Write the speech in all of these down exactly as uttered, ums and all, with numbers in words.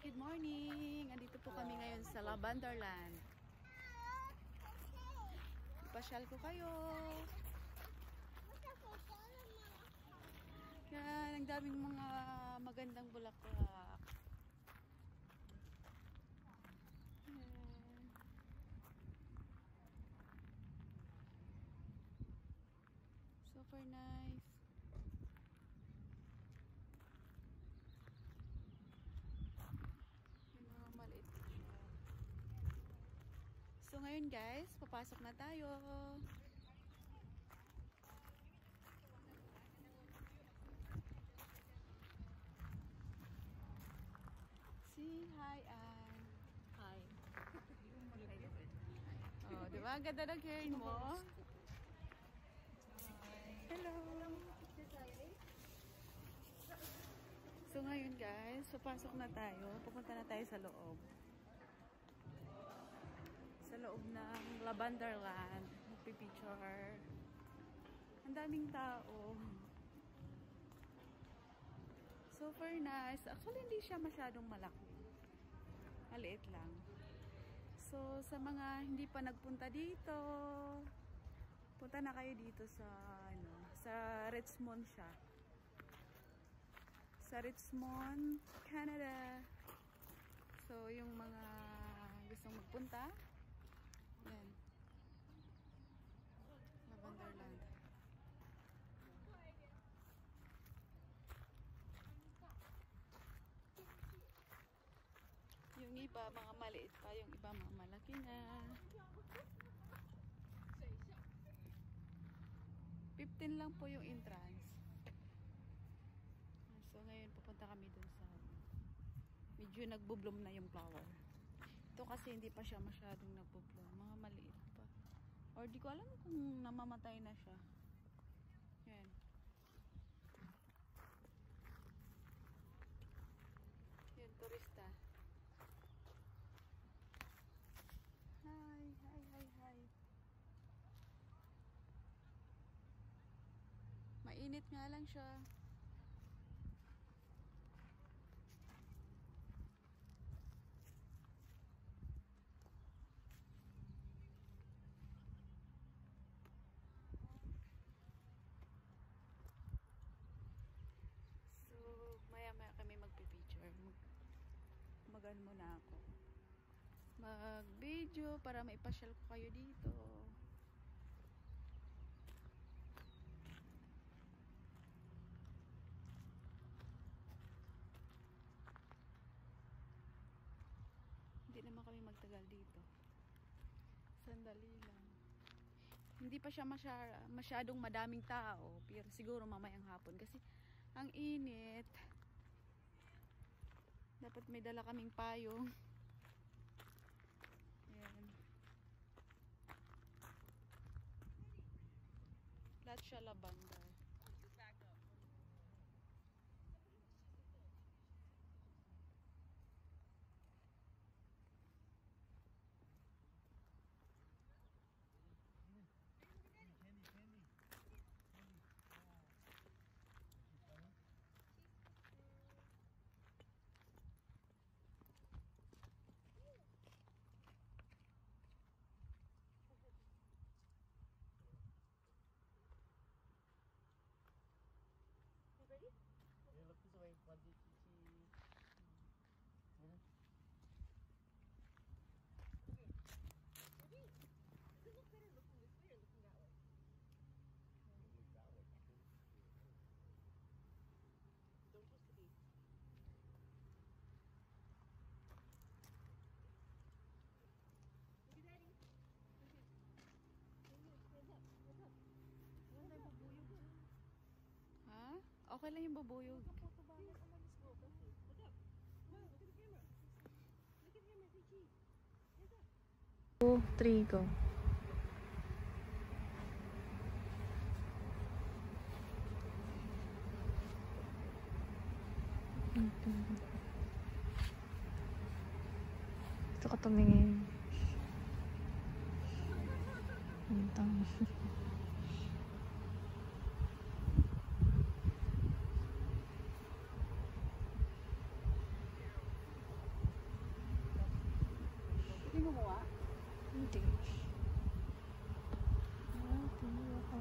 Good morning! Andito po kami ngayon sa Lavenderland. Ipasyal ko kayo. Yan, ang daming mga magandang bulaklak. Yan. Super nice. Yung mga maliit siya. So ngayon guys, papasok na tayo. Si hi Ann. Hi. Oh, di ba? Ang ganda ng hair mo. Hello. So ngayon guys, papasok na tayo. Pupunta na tayo sa loob. Sa loob ng Lavenderland. Magpipicture. Ang daming tao. Super nice. Actually, hindi siya masyadong malaki. Maliit lang. So, sa mga hindi pa nagpunta dito, punta na kayo dito sa, ano, sa Richmond siya. Sa Richmond, Canada. So, yung mga gustong magpunta, yan. Lavenderland. Yung iba, mga maliit pa. Yung iba, mga malaki na. fifteen lang po yung entrance. So, ngayon, pupunta kami dun sa medyo nagbo-bloom na yung flower. Ito kasi hindi pa siya masyadong nagbo-bloom. Mga maliit pa. Or di ko alam kung namamatay na siya. Yan. Yan, turista. Hi, hi, hi, hi. Mainit nga lang siya. So, maya-maya kami magpipicture. Mag Magan muna ako. Mag-video para maipasyal ko kayo dito. Hindi naman kami magtagal dito. Sandali lang. Hindi pa siya masya, masyadong madaming tao. Pero siguro mamayang hapon. Kasi ang init. Dapat may dala kaming payong. Ayan. Lahat siya lavender. Ready? Yeah, look this way. One, two, three, cheese. Mm-hmm. Okay. Ready? Does it look better looking this way or looking that way? Look that way. Don't push the bead. Look at Daddy. Okay. Stand up. Stand up. Stand up. Stand up. Ha? Okay lang yung babuyog. Look up. Look at the camera. Look at the camera. Say cheese. Stand up. Two, three, go. Gusto ko tumingin. Bintang. gumawa? Hindi. Hindi ako.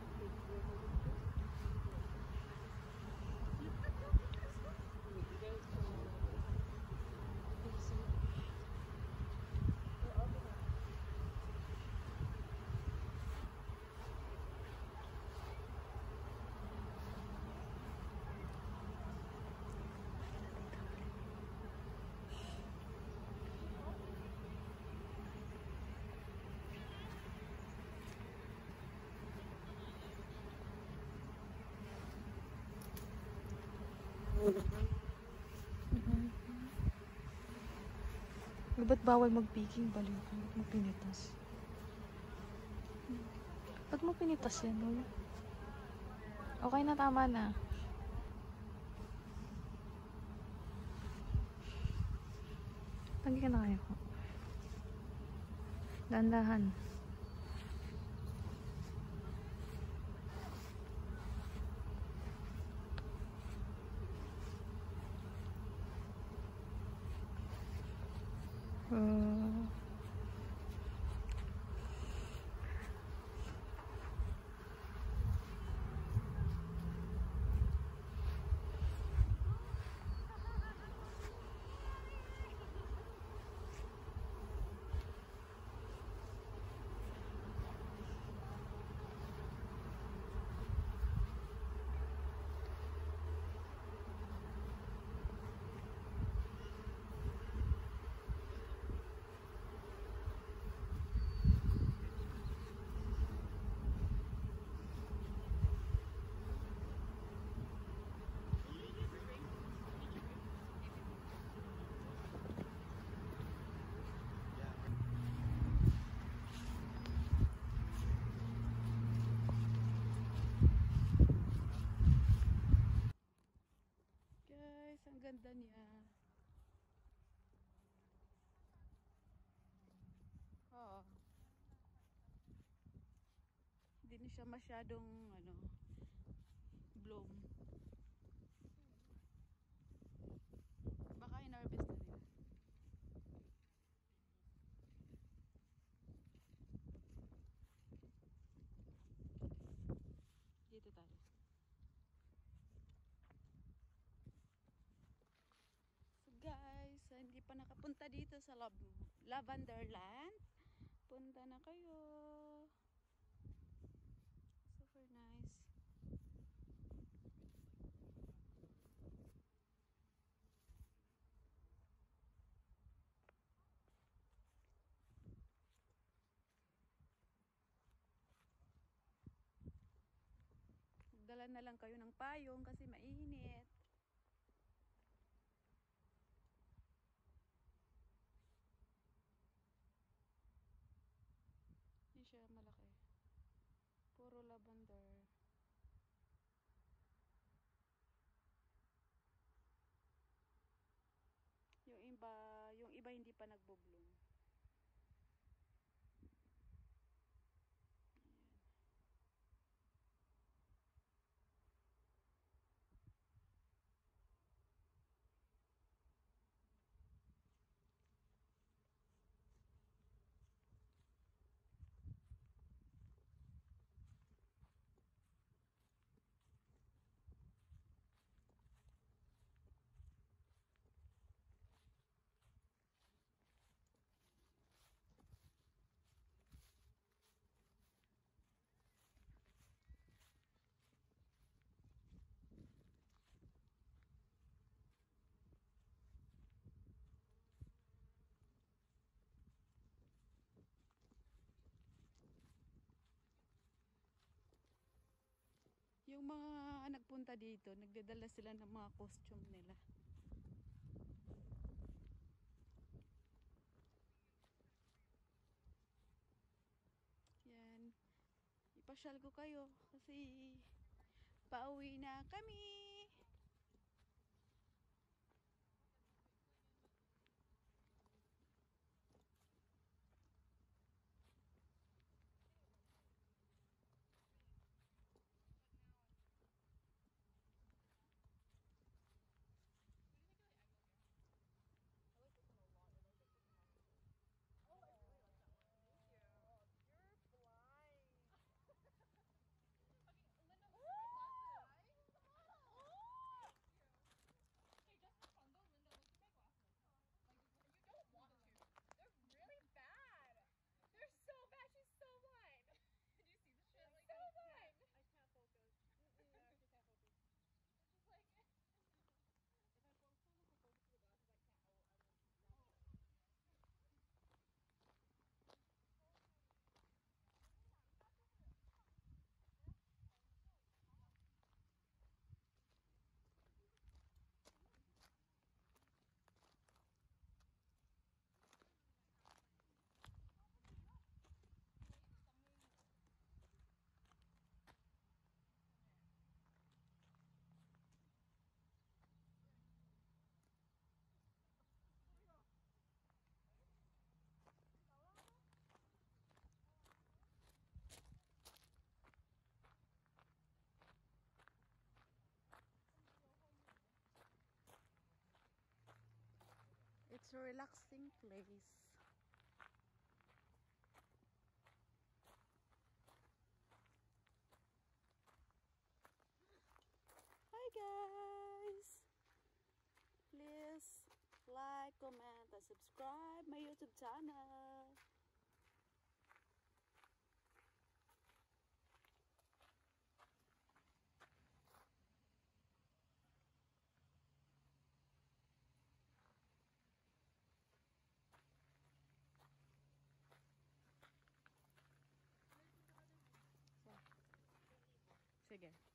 Eh, ba't bawal mag-picking? Baliw ka. Ba't mo pinitas? Ba't mo pinitas yan, no? Okay na, tama na. Tagi ka na kayo ko. Dahan-dahan. Uh, Guys, ang ganda niya. Oo. Hindi na siya masyadong ano, bloom. Baka in-harvest na nila. Dito tayo. So guys, hindi pa nakapunta dito sa Lav Lavenderland. Punta na kayo. Super nice. Magdala na lang kayo ng payong kasi mainit. Hindi siya malaki. Puro lavender. Yung iba, yung iba hindi pa nagbo-bloom. Ayan. Yung mga nagpunta dito, nagdadala sila ng mga costume nila. Yan. Ipasyal ko kayo kasi pauwi na kami. It's a relaxing place. Hi guys! Please like, comment, and subscribe my YouTube channel. Sige.